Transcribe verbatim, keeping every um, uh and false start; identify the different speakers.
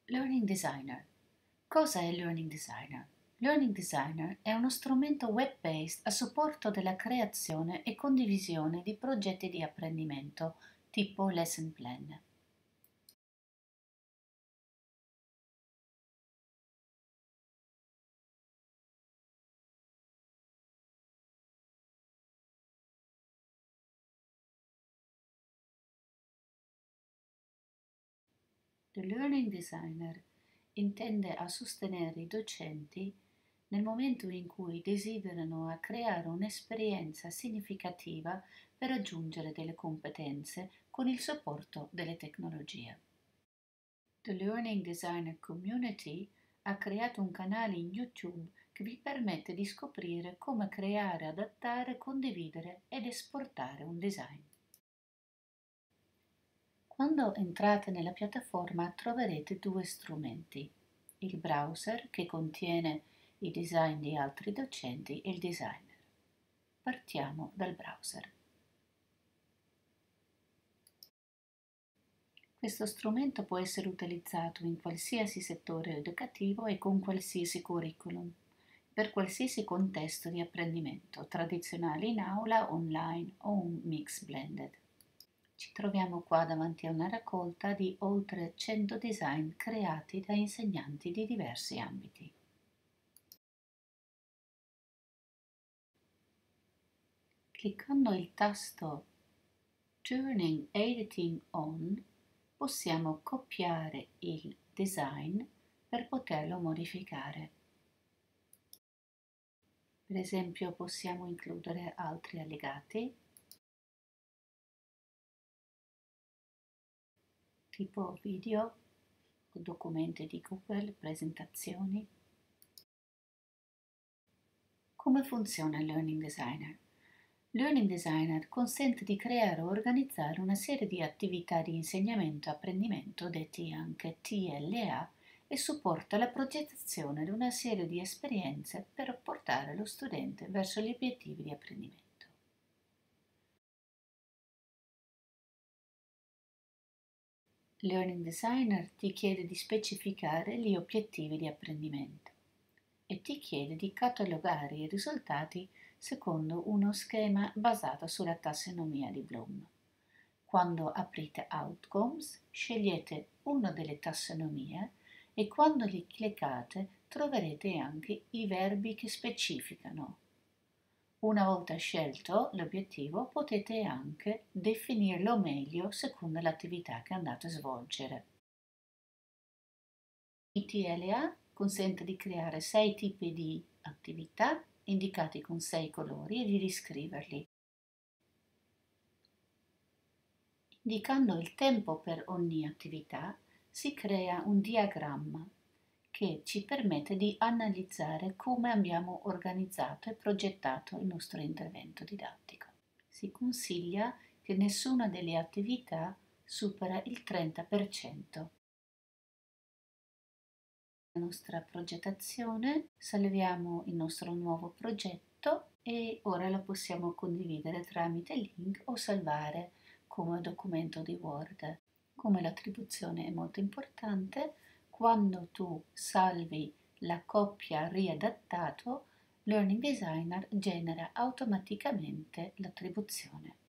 Speaker 1: Learning Designer. Cosa è Learning Designer? Learning Designer è uno strumento web-based a supporto della creazione e condivisione di progetti di apprendimento tipo Lesson Plan. The Learning Designer intende a sostenere i docenti nel momento in cui desiderano creare un'esperienza significativa per raggiungere delle competenze con il supporto delle tecnologie. The Learning Designer Community ha creato un canale in YouTube che vi permette di scoprire come creare, adattare, condividere ed esportare un design. Quando entrate nella piattaforma troverete due strumenti: il browser che contiene i design di altri docenti e il designer. Partiamo dal browser. Questo strumento può essere utilizzato in qualsiasi settore educativo e con qualsiasi curriculum, per qualsiasi contesto di apprendimento, tradizionale in aula, online o un mix blended. Ci troviamo qua davanti a una raccolta di oltre cento design creati da insegnanti di diversi ambiti. Cliccando il tasto Turning Editing On possiamo copiare il design per poterlo modificare. Per esempio possiamo includere altri allegati, tipo video o documenti di Google, presentazioni. Come funziona il Learning Designer? Learning Designer consente di creare o organizzare una serie di attività di insegnamento e apprendimento, detti anche T L A, e supporta la progettazione di una serie di esperienze per portare lo studente verso gli obiettivi di apprendimento. Learning Designer ti chiede di specificare gli obiettivi di apprendimento e ti chiede di catalogare i risultati secondo uno schema basato sulla tassonomia di Bloom. Quando aprite Outcomes, scegliete una delle tassonomie e quando li cliccate troverete anche i verbi che specificano. Una volta scelto l'obiettivo, potete anche definirlo meglio secondo l'attività che andate a svolgere. I T L A consente di creare sei tipi di attività indicati con sei colori e di riscriverli. Indicando il tempo per ogni attività si crea un diagramma che ci permette di analizzare come abbiamo organizzato e progettato il nostro intervento didattico. Si consiglia che nessuna delle attività supera il trenta per cento. La nostra progettazione, salviamo il nostro nuovo progetto e ora lo possiamo condividere tramite link o salvare come documento di Word. Come l'attribuzione è molto importante, quando tu salvi la coppia riadattato, Learning Designer genera automaticamente l'attribuzione.